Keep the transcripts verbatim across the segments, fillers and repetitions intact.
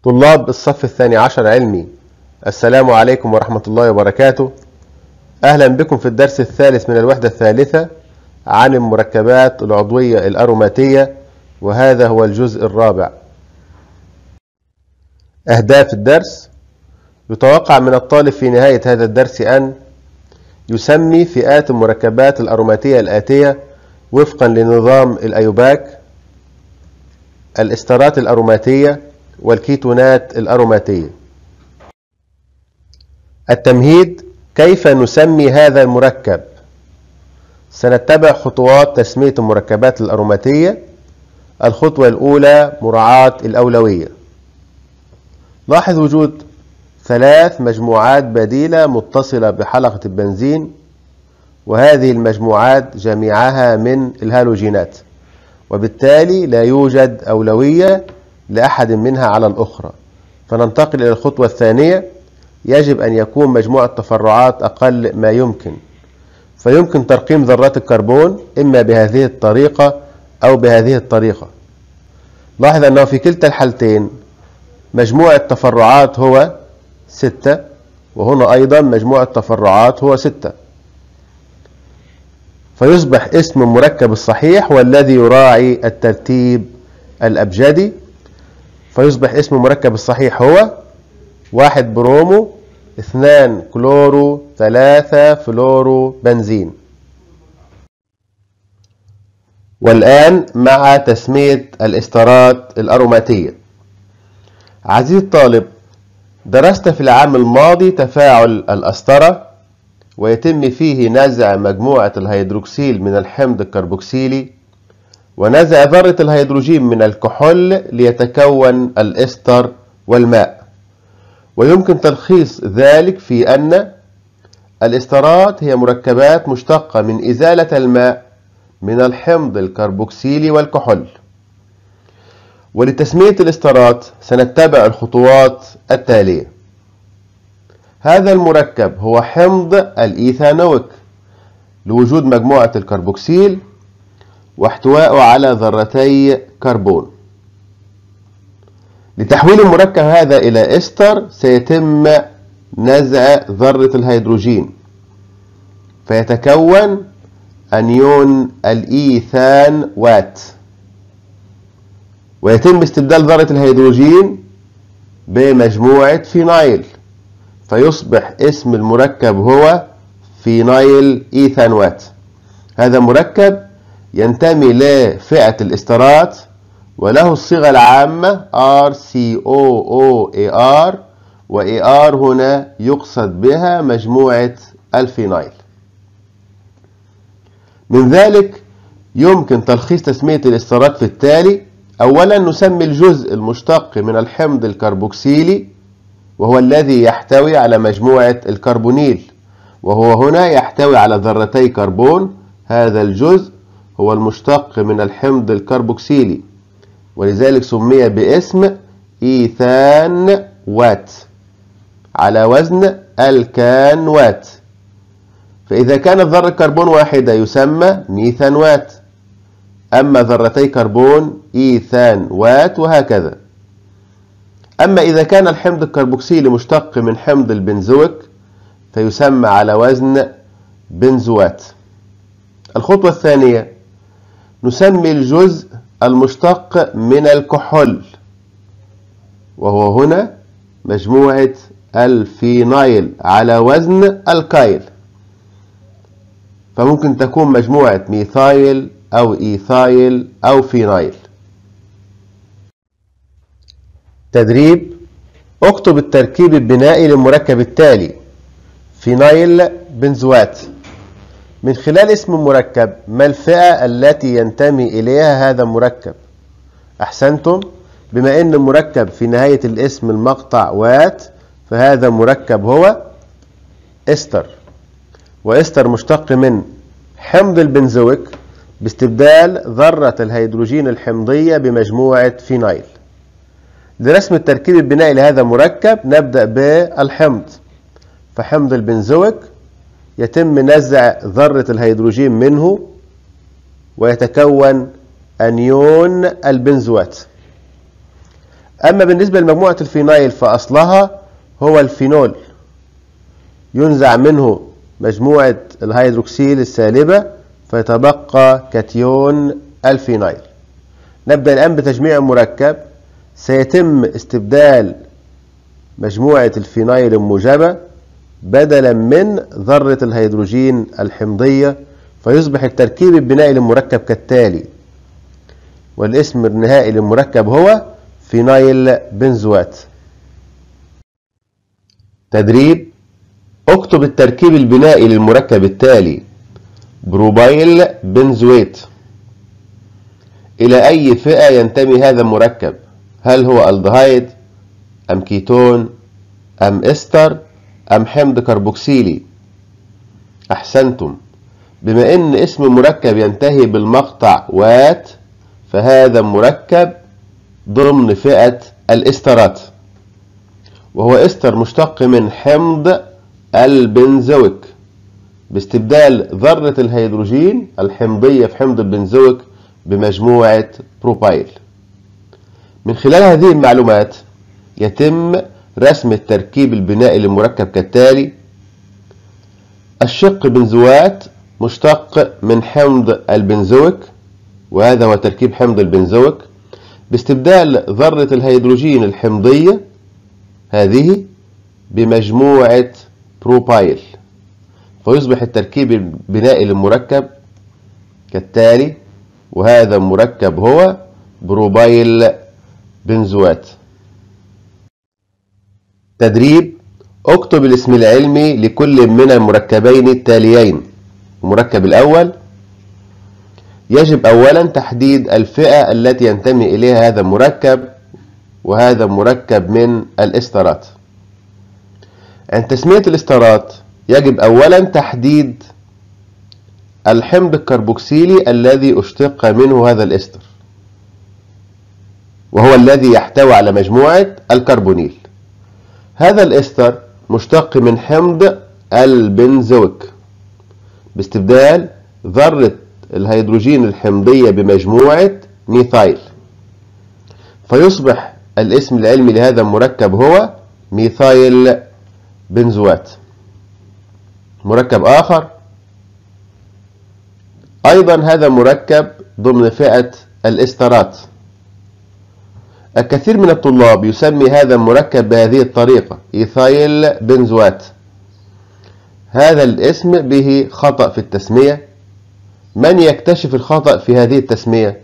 طلاب الصف الثاني عشر علمي، السلام عليكم ورحمة الله وبركاته. أهلا بكم في الدرس الثالث من الوحدة الثالثة عن المركبات العضوية الأروماتية، وهذا هو الجزء الرابع. أهداف الدرس: يتوقع من الطالب في نهاية هذا الدرس أن يسمي فئات المركبات الأروماتية الآتية وفقا لنظام الأيوباك: الاسترات الأروماتية والكيتونات الأروماتية. التمهيد: كيف نسمي هذا المركب؟ سنتبع خطوات تسمية المركبات الأروماتية. الخطوة الأولى: مراعاة الأولوية. لاحظ وجود ثلاث مجموعات بديلة متصلة بحلقة البنزين، وهذه المجموعات جميعها من الهالوجينات، وبالتالي لا يوجد أولوية لأحد منها على الأخرى. فننتقل إلى الخطوة الثانية: يجب أن يكون مجموع التفرعات أقل ما يمكن، فيمكن ترقيم ذرات الكربون إما بهذه الطريقة أو بهذه الطريقة. لاحظ أنه في كلتا الحالتين مجموع التفرعات هو ستة، وهنا أيضا مجموع التفرعات هو ستة، فيصبح اسم المركب الصحيح والذي يراعي الترتيب الأبجدي. فيصبح اسم المركب الصحيح هو واحد برومو، اثنان كلورو، ثلاثة فلورو بنزين. والآن مع تسمية الاسترات الأروماتية. عزيزي الطالب، درست في العام الماضي تفاعل الأسترة، ويتم فيه نزع مجموعة الهيدروكسيل من الحمض الكربوكسيلي ونزع ذرة الهيدروجين من الكحول ليتكون الإستر والماء. ويمكن تلخيص ذلك في أن الاسترات هي مركبات مشتقة من إزالة الماء من الحمض الكربوكسيلي والكحول. ولتسمية الاسترات سنتبع الخطوات التالية. هذا المركب هو حمض الإيثانويك لوجود مجموعة الكربوكسيل واحتوائه على ذرتي كربون. لتحويل المركب هذا إلى إستر سيتم نزع ذرة الهيدروجين فيتكون أنيون الإيثانوات، ويتم استبدال ذرة الهيدروجين بمجموعة فينايل فيصبح اسم المركب هو فينايل إيثانوات. هذا مركب ينتمي لفئة الاسترات وله الصيغة العامة آر سي أو أو إي آر، وإي آر هنا يقصد بها مجموعة الفينايل. من ذلك يمكن تلخيص تسمية الاسترات في التالي: أولا نسمي الجزء المشتق من الحمض الكربوكسيلي وهو الذي يحتوي على مجموعة الكربونيل، وهو هنا يحتوي على ذرتي كربون. هذا الجزء هو المشتق من الحمض الكربوكسيلي، ولذلك سمي باسم إيثانوات على وزن الكانوات. فإذا كانت ذرة كربون واحدة يسمى ميثانوات، أما ذرتي كربون إيثانوات، وهكذا. أما إذا كان الحمض الكربوكسيلي مشتق من حمض البنزويك فيسمى على وزن بنزوات. الخطوة الثانية: نسمي الجزء المشتق من الكحول، وهو هنا مجموعة الفينايل على وزن الكايل، فممكن تكون مجموعة ميثايل أو إيثايل أو فينايل. تدريب: اكتب التركيب البنائي للمركب التالي: فينايل بنزوات. من خلال اسم المركب ما الفئة التي ينتمي إليها هذا المركب؟ أحسنتم، بما أن المركب في نهاية الاسم المقطع وات، فهذا المركب هو إستر، وإستر مشتق من حمض البنزويك باستبدال ذرة الهيدروجين الحمضية بمجموعة فينايل. لرسم التركيب البنائي لهذا المركب نبدأ بالحمض. فحمض البنزويك يتم نزع ذرة الهيدروجين منه ويتكون أنيون البنزوات. أما بالنسبة لمجموعة الفينايل فأصلها هو الفينول، ينزع منه مجموعة الهيدروكسيل السالبة فيتبقى كاتيون الفينايل. نبدأ الآن بتجميع المركب. سيتم استبدال مجموعة الفينايل الموجبة بدلا من ذرة الهيدروجين الحمضية، فيصبح التركيب البنائي للمركب كالتالي، والاسم النهائي للمركب هو فينايل بنزوات. تدريب: اكتب التركيب البنائي للمركب التالي: بروبايل بنزويت. إلى أي فئة ينتمي هذا المركب؟ هل هو الدهايد أم كيتون أم إستر أم حمض كربوكسيلي؟ أحسنتم. بما أن اسم المركب ينتهي بالمقطع وات فهذا مركب ضمن فئة الإسترات، وهو إستر مشتق من حمض البنزويك باستبدال ذرة الهيدروجين الحمضية في حمض البنزويك بمجموعة بروبايل. من خلال هذه المعلومات يتم رسم التركيب البنائي للمركب كالتالي: الشق بنزوات مشتق من حمض البنزويك، وهذا هو تركيب حمض البنزويك باستبدال ذرة الهيدروجين الحمضية هذه بمجموعة بروبايل، فيصبح التركيب البنائي للمركب كالتالي، وهذا المركب هو بروبايل بنزوات. تدريب: اكتب الاسم العلمي لكل من المركبين التاليين. المركب الأول: يجب أولا تحديد الفئة التي ينتمي إليها هذا المركب، وهذا مركب من الإسترات. عند تسمية الإسترات يجب أولا تحديد الحمض الكربوكسيلي الذي اشتق منه هذا الإستر، وهو الذي يحتوي على مجموعة الكربونيل. هذا الإستر مشتق من حمض البنزويك باستبدال ذرة الهيدروجين الحمضية بمجموعة ميثايل، فيصبح الاسم العلمي لهذا المركب هو ميثايل بنزوات. مركب آخر أيضا هذا مركب ضمن فئة الإسترات. الكثير من الطلاب يسمي هذا المركب بهذه الطريقة: إيثايل بنزوات. هذا الاسم به خطأ في التسمية. من يكتشف الخطأ في هذه التسمية؟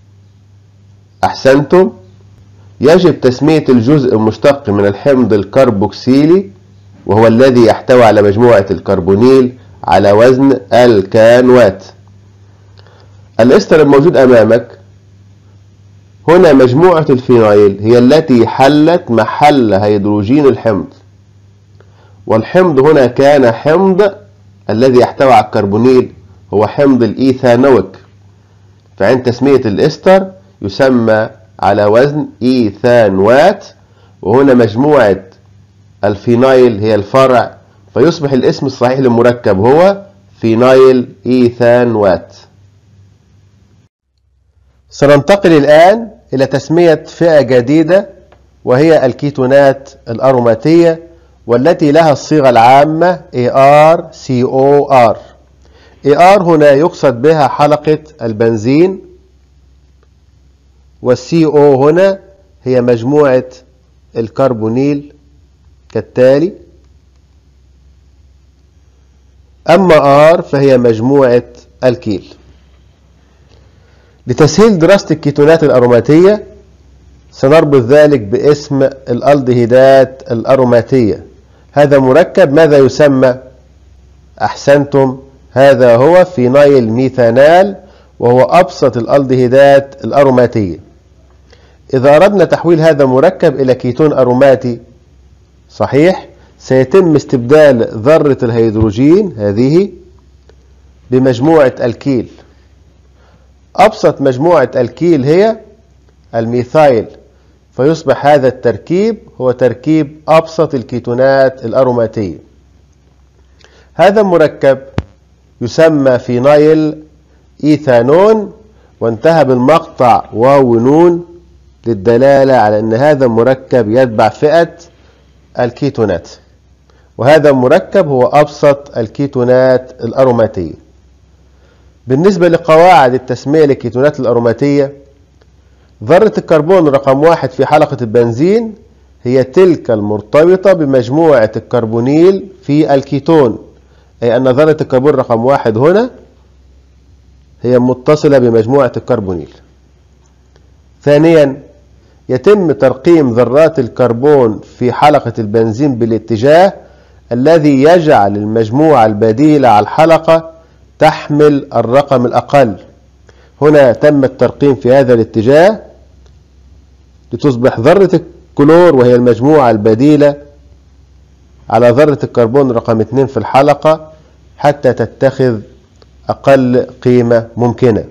أحسنتم. يجب تسمية الجزء المشتق من الحمض الكربوكسيلي، وهو الذي يحتوي على مجموعة الكربونيل على وزن الكانوات. الإستر الموجود أمامك هنا مجموعة الفينايل هي التي حلت محل هيدروجين الحمض، والحمض هنا كان حمض الذي يحتوي على الكربونيل هو حمض الإيثانويك، فعند تسمية الإستر يسمى على وزن إيثانوات، وهنا مجموعة الفينايل هي الفرع، فيصبح الاسم الصحيح للمركب هو فينايل إيثانوات. سننتقل الآن إلى تسمية فئة جديدة، وهي الكيتونات الأروماتية، والتي لها الصيغة العامة إيه آر سي أو آر. إيه آر هنا يقصد بها حلقة البنزين، والسي أو هنا هي مجموعة الكربونيل كالتالي، أما R فهي مجموعة الكيل. لتسهيل دراسة الكيتونات الأروماتية سنربط ذلك باسم الألدهيدات الأروماتية. هذا مركب ماذا يسمى؟ أحسنتم، هذا هو فينايل ميثانال، وهو أبسط الألدهيدات الأروماتية. إذا أردنا تحويل هذا المركب إلى كيتون أروماتي صحيح، سيتم استبدال ذرة الهيدروجين هذه بمجموعة الكيل. أبسط مجموعة الكيل هي الميثايل، فيصبح هذا التركيب هو تركيب أبسط الكيتونات الأروماتية. هذا المركب يسمى فينايل إيثانون، وانتهى بالمقطع واو نون، للدلالة على أن هذا المركب يتبع فئة الكيتونات، وهذا المركب هو أبسط الكيتونات الأروماتية. بالنسبة لقواعد التسمية للكيتونات الأروماتية، ذرة الكربون رقم واحد في حلقة البنزين هي تلك المرتبطة بمجموعة الكربونيل في الكيتون، أي أن ذرة الكربون رقم واحد هنا هي متصلة بمجموعة الكربونيل. ثانيا، يتم ترقيم ذرات الكربون في حلقة البنزين بالاتجاه الذي يجعل المجموعة البديلة على الحلقة تحمل الرقم الأقل. هنا تم الترقيم في هذا الاتجاه لتصبح ذرة الكلور وهي المجموعة البديلة على ذرة الكربون رقم اثنين في الحلقة حتى تتخذ أقل قيمة ممكنة.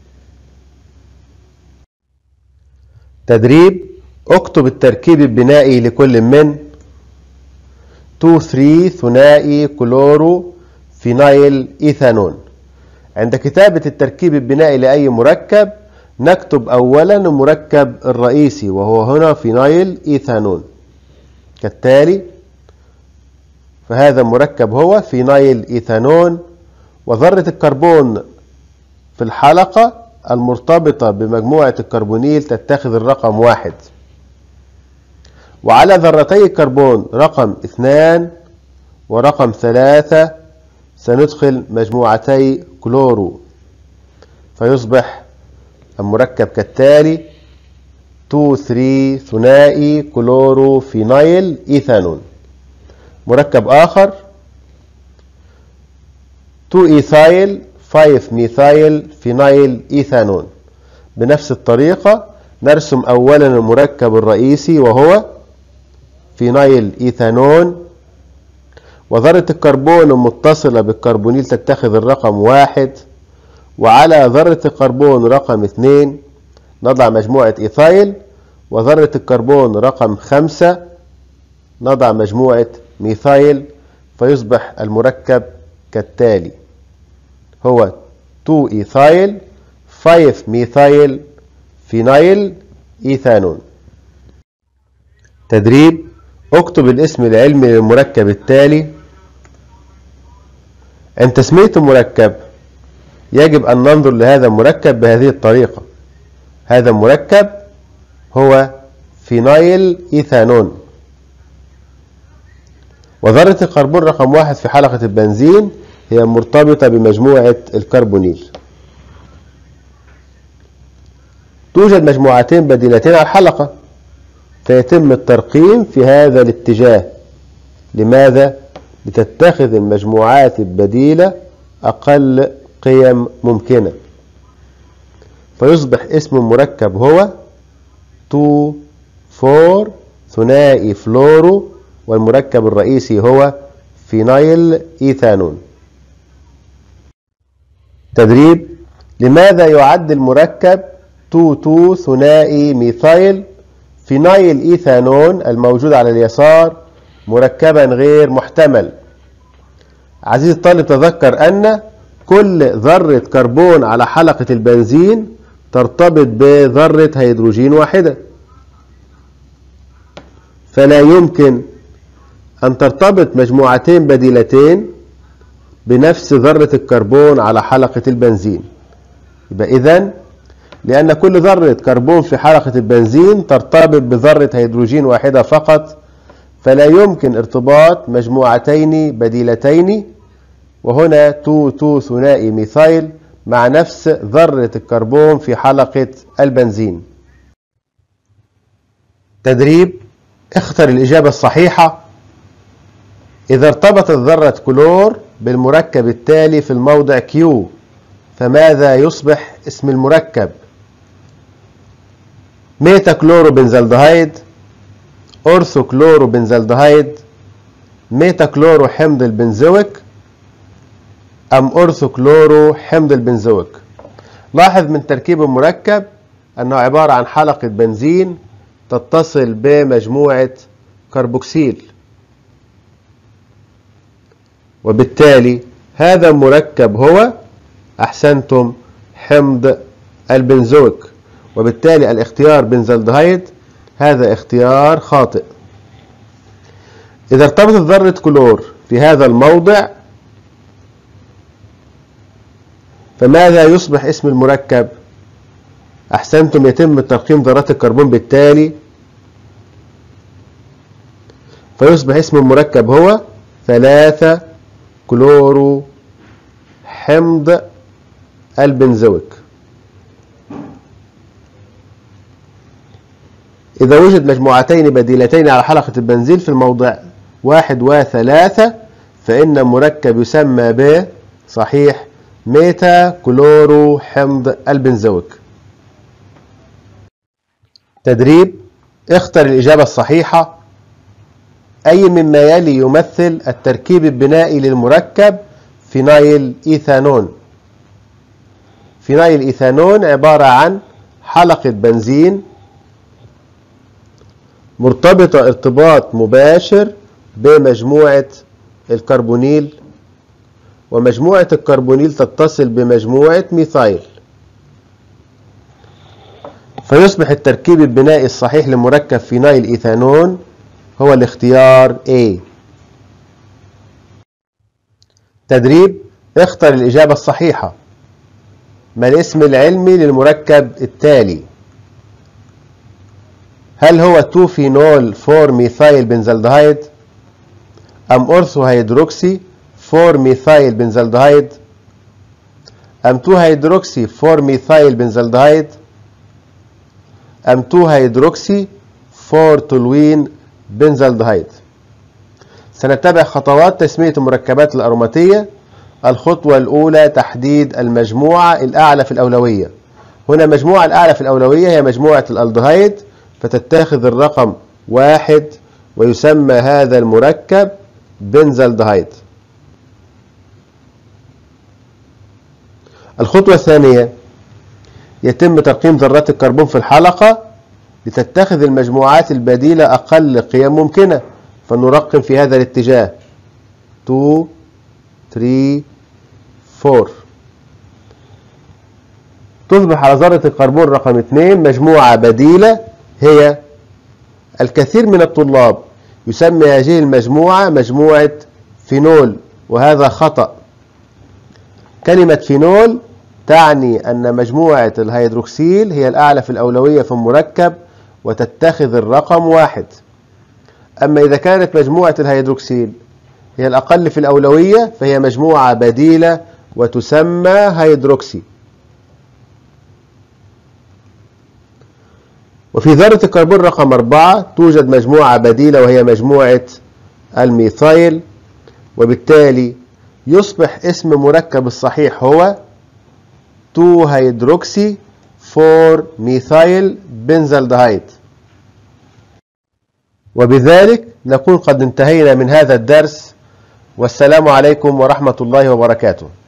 تدريب: اكتب التركيب البنائي لكل من اثنين ثلاثة ثنائي كلورو فينايل إيثانون. عند كتابة التركيب البنائي لأي مركب نكتب أولا المركب الرئيسي وهو هنا فينايل إيثانون كالتالي. فهذا المركب هو فينايل إيثانون، وذرة الكربون في الحلقة المرتبطة بمجموعة الكربونيل تتخذ الرقم واحد، وعلى ذرتي الكربون رقم اثنان ورقم ثلاثة سندخل مجموعتي كلورو، فيصبح المركب كالتالي اثنين ثلاثة ثنائي كلورو فينايل إيثانون. مركب آخر اثنين إيثايل خمسة ميثايل فينايل إيثانون. بنفس الطريقة نرسم أولا المركب الرئيسي وهو فينايل إيثانون، وذرة الكربون المتصلة بالكربونيل تتخذ الرقم واحد، وعلى ذرة الكربون رقم اثنين نضع مجموعة إيثايل، وذرة الكربون رقم خمسة نضع مجموعة ميثايل، فيصبح المركب كالتالي هو اثنين إيثايل خمسة ميثايل فينايل إيثانون. تدريب: اكتب الاسم العلمي للمركب التالي. عند تسمية المركب يجب أن ننظر لهذا المركب بهذه الطريقة. هذا المركب هو فينايل إيثانون، وذرة الكربون رقم واحد في حلقة البنزين هي مرتبطة بمجموعة الكربونيل. توجد مجموعتين بديلتين على الحلقة، فيتم الترقيم في هذا الاتجاه. لماذا؟ لتتخذ المجموعات البديلة أقل قيم ممكنة، فيصبح اسم المركب هو اثنين أربعة ثنائي فلورو، والمركب الرئيسي هو فينايل إيثانون. تدريب: لماذا يعد المركب اثنين اثنين ثنائي ميثايل فينايل إيثانون الموجود على اليسار مركبا غير محتمل؟ عزيزي الطالب، تذكر أن كل ذرة كربون على حلقة البنزين ترتبط بذرة هيدروجين واحدة، فلا يمكن أن ترتبط مجموعتين بديلتين بنفس ذرة الكربون على حلقة البنزين. يبقى إذن لأن كل ذرة كربون في حلقة البنزين ترتبط بذرة هيدروجين واحدة فقط، فلا يمكن ارتباط مجموعتين بديلتين، وهنا اثنين اثنين ثنائي ميثايل مع نفس ذرة الكربون في حلقة البنزين. تدريب: اختر الإجابة الصحيحة. إذا ارتبطت ذرة كلور بالمركب التالي في الموضع Q، فماذا يصبح اسم المركب؟ ميتا كلورو بنزالدهيد، أورثو كلورو بنزالدهيد، ميتا كلورو حمض البنزويك، أم أورثو كلورو حمض البنزويك. لاحظ من تركيب المركب أنه عبارة عن حلقة بنزين تتصل بمجموعة كربوكسيل، وبالتالي هذا المركب هو أحسنتم حمض البنزويك، وبالتالي الاختيار بنزلدهيد هذا اختيار خاطئ. إذا ارتبطت ذرة كلور في هذا الموضع فماذا يصبح اسم المركب؟ أحسنتم، يتم ترقيم ذرات الكربون بالتالي، فيصبح اسم المركب هو ثلاثة كلورو حمض البنزويك. إذا وجد مجموعتين بديلتين على حلقة البنزين في الموضع واحد وثلاثة فإن مركب يسمى ب صحيح ميتا كلورو حمض البنزويك. تدريب: اختر الإجابة الصحيحة. أي مما يلي يمثل التركيب البنائي للمركب فينايل إيثانون؟ فينايل إيثانون عبارة عن حلقة بنزين مرتبطة ارتباط مباشر بمجموعة الكربونيل، ومجموعة الكربونيل تتصل بمجموعة ميثايل، فيصبح التركيب البنائي الصحيح لمركب فينايل إيثانون هو الاختيار A. تدريب: اختر الإجابة الصحيحة. ما الاسم العلمي للمركب التالي؟ هل هو تو فينول فور ميثايل بنزلدهيد، أم أورثو هيدروكسي فور ميثايل بنزلدهيد، أم تو هيدروكسي فور ميثايل بنزلدهيد، أم تو هيدروكسي فور تولوين بنزلدهيد؟ سنتبع خطوات تسمية المركبات الأروماتية. الخطوة الأولى تحديد المجموعة الأعلى في الأولوية. هنا المجموعة الأعلى في الأولوية هي مجموعة الألدهيد، فتتخذ الرقم واحد ويسمى هذا المركب بنزلدهيد. الخطوة الثانية يتم ترقيم ذرات الكربون في الحلقة لتتخذ المجموعات البديلة أقل قيم ممكنة، فنرقم في هذا الاتجاه اثنين ثلاثة أربعة. تصبح على ذرة الكربون رقم اثنين مجموعة بديلة هي الكثير من الطلاب يسمي هذه المجموعة مجموعة فينول، وهذا خطأ. كلمة فينول تعني أن مجموعة الهيدروكسيل هي الأعلى في الأولوية في المركب وتتخذ الرقم واحد. أما إذا كانت مجموعة الهيدروكسيل هي الأقل في الأولوية فهي مجموعة بديلة وتسمى هيدروكسي. وفي ذرة الكربون رقم أربعة توجد مجموعة بديلة وهي مجموعة الميثايل، وبالتالي يصبح اسم مركب الصحيح هو تو هيدروكسي فور ميثايل بنزلدهيد. وبذلك نكون قد انتهينا من هذا الدرس، والسلام عليكم ورحمة الله وبركاته.